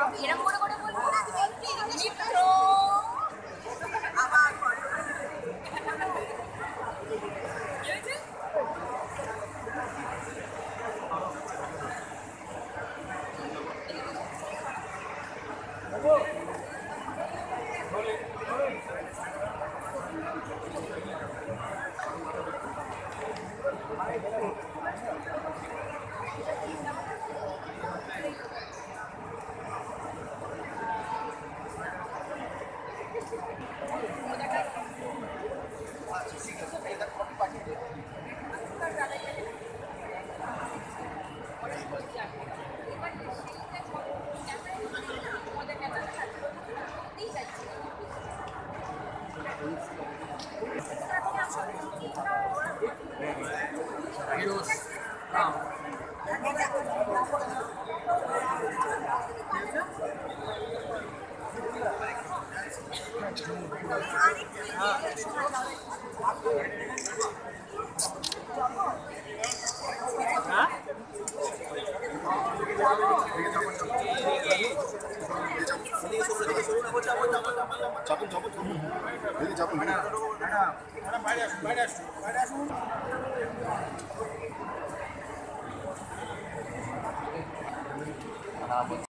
এরকম করে করে বলবো না মিত্র চাপুন চাপুন চাপুন চাপুন বাইরে আসুন বাইরে আসুন বাইরে আসুন